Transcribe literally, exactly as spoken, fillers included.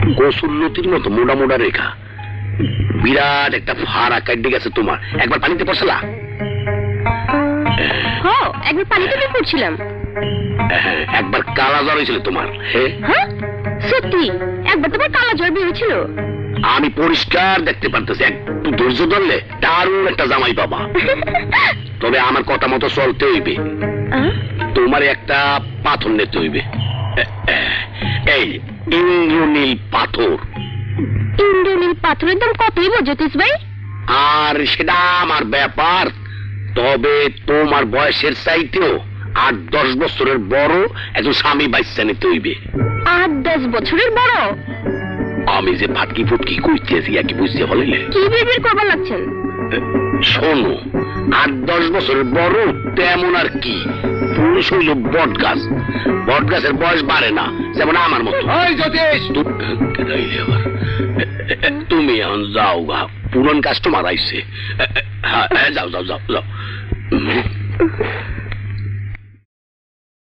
কসুল্লতির মতো মোটা মোটা রেখা, বিরাট একটা ফাড়া কাটে গেছে তোমার। একবার পানিতে পড়ছিলা? হ্যাঁ, একবার পানিতে পড়ছিলাম। একবার কালা জ্বর হয়েছিল তোমার? হ্যাঁ সত্যি, একবার তোমার কালা জ্বর বেরিয়েছিল। আমি পরিষ্কার দেখতে পারতেছি। একটু ধৈর্য ধরলে দারুণ একটা জামাই বাবা। তবে আমার কথা মতো চলতে হইবে। তোমার একটা পাথর নিতে হইবে, এই ইন্দ্রনীল পাথর। ইন্দ্রনীল পাথরের দাম কতই জ্যোতিষ ভাই? আর সেটা আমার ব্যাপার। তবে তোমার বয়সের চাইতেও আট দশ বছরের বড় একজন স্বামী বাচ্চা নিতে হইবে। আট দশ বছরের বড়? আমি যে ফাটকি ফুটকি কইতেছি আর কি বুঝতে বলিলে? কি বিড়বিড় করবার লাগছেন? শোনো, আট দশ বছরের বড় তেমন আর কি, পুরুষ হইল বট গাছ। বট গাছের বয়স বাড়ে না, যেমন আমার মতো। তুমি এখন যাও গা, পুরন কাস্টমার আইছে। হ্যাঁ যাও যাও যাও যাও।